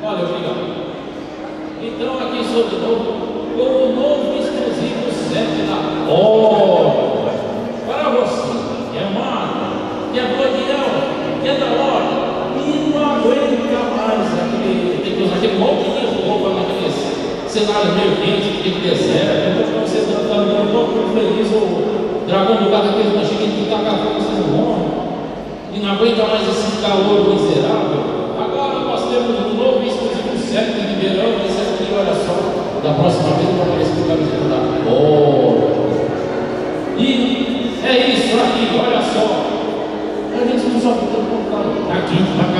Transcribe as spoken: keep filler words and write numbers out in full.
Olha, obrigado. Então, aqui sou de novo com o novo exclusivo sete da hora. Para você, que é amado, que é guardião, que é da hora, e não aguenta mais aquele, tem que usar aquele monte de roupa naquele cenário meio quente, aquele deserto. Então, você está andando todo feliz, o dragão do gato, aquele machinho que está cavando, vocês não vão, e não aguenta mais esse calor miserável. Agora nós temos um novo exclusivo sete de verão, esse aqui, olha só, da próxima vez eu vou explicar o que da hora. E é isso aqui, olha só. A gente não só fica com o cara aqui,